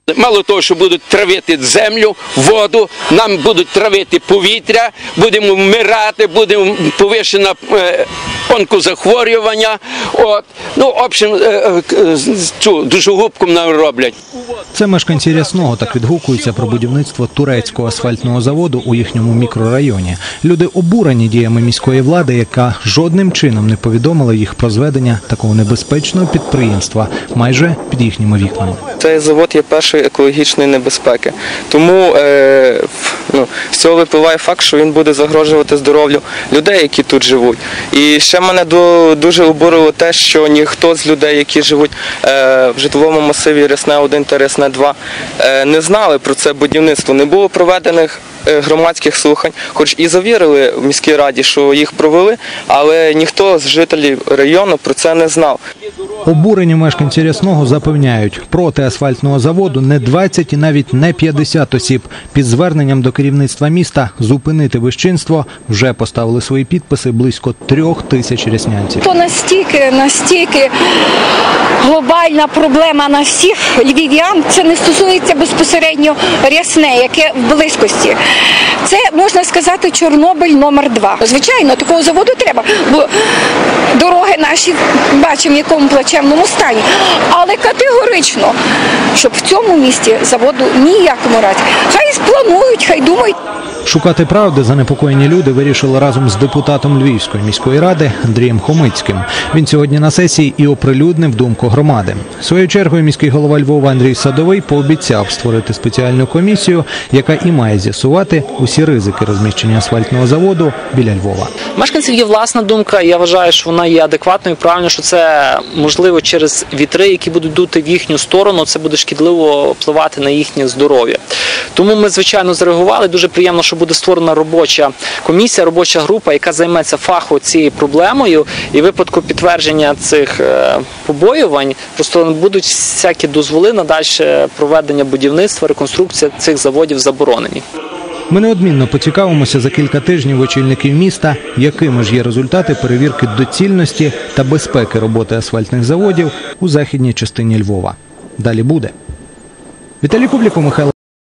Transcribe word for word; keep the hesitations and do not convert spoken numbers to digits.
Мало того, що будуть травити землю, воду, нам будуть травити повітря, будемо вмирати, буде повищена е, онкозахворювання. От. Ну, в общем, е, е, цю душогубку нам роблять. Це мешканці Рясного так відгукуються про будівництво турецького асфальтного заводу у їхньому мікрорайоні. Люди обурені діями міської влади, яка жодним чином не повідомила їх про зведення такого небезпечного підприємства майже під їхніми вікнами. Цей завод є першої екологічної небезпеки, тому е, ну, з цього випливає факт, що він буде загрожувати здоров'ю людей, які тут живуть. І ще мене до, дуже обурило те, що ніхто з людей, які живуть е, в житловому масиві Рясне один та Рясне два, е, не знали про це будівництво. Не було проведених громадських слухань, хоч і завірили в міській раді, що їх провели, але ніхто з жителів району про це не знав. Обурені мешканці Рясного запевняють, проти асфальтного заводу не двадцять і навіть не п'ятдесят осіб. Під зверненням до керівництва міста зупинити безчинство вже поставили свої підписи близько трьох тисяч ряснянців. То настільки, настільки глобальна проблема на всіх львів'ян, це не стосується безпосередньо Рясне, яке в близькості. Це, можна сказати, Чорнобиль номер два. Звичайно, такого заводу треба, бо дороги наші бачимо, в якому плачевному стані. Але категорично, щоб в цьому місті заводу ніякому разі. Хай спланують, хай думають. Шукати правди занепокоєні люди вирішили разом з депутатом Львівської міської ради Андрієм Хомицьким. Він сьогодні на сесії і оприлюднив думку громади. Своєю чергою міський голова Львова Андрій Садовий пообіцяв створити спеціальну комісію, яка і має з'ясувати усі ризики розміщення асфальтного заводу біля Львова. Мешканців є власна думка, я вважаю, що вона є адекватною і правильно, що це можливо через вітри, які будуть дути в їхню сторону, це буде шкідливо впливати на їхнє здоров'я. Тому ми, звичайно, зреагували. Дуже приємно, що буде створена робоча комісія, робоча група, яка займеться фахово цією проблемою. І в випадку підтвердження цих побоювань просто будуть всякі дозволи на дальше проведення будівництва, реконструкція цих заводів заборонені. Ми неодмінно поцікавимося за кілька тижнів очільників міста, якими ж є результати перевірки доцільності та безпеки роботи асфальтних заводів у західній частині Львова. Далі буде. Віталій Кубліко, Михайло